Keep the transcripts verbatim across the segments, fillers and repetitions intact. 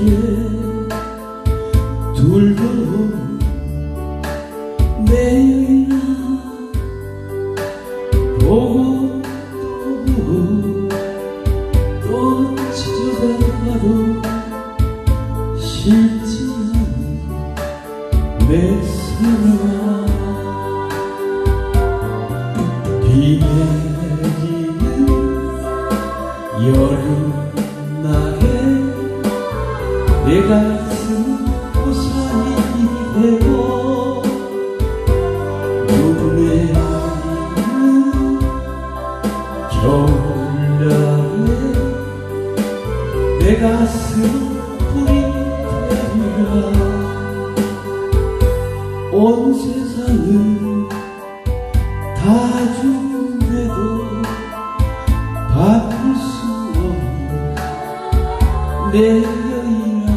둘도 내일이나 보고 또 보고 또 쳐다봐도 싫지 않은 내 사랑아, 비 내리는 여름날에 내 가슴 고사리 되고 눈 내리는 겨울날에 내 가슴 불이 되리라. 온 세상을 다 준대도 바꿀 수 없는 내 여인아,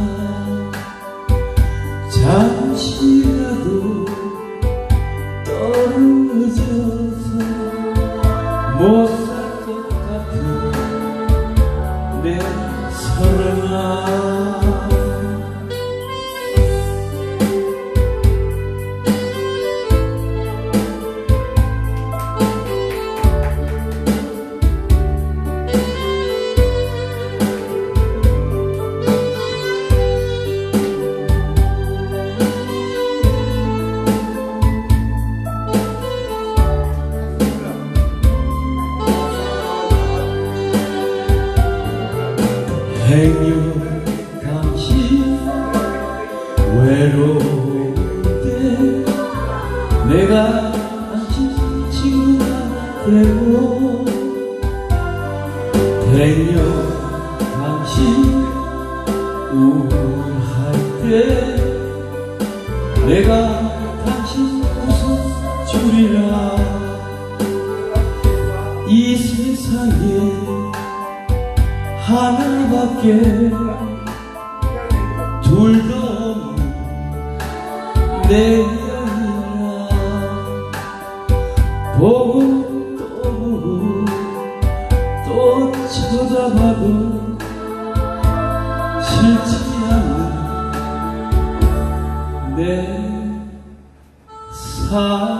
잠시라도 떨어져서 못 살 것 같은 내 사랑아. 행여 당신 외로울 때 내가 당신 친구가 되고, 행여 당신 우울할 때 내가 당신 웃어주리라. 이 세상에 하나밖에 둘도 없는 내 여인아, 보고 또 보고 또 쳐다봐도 싫지 않은 내 사랑.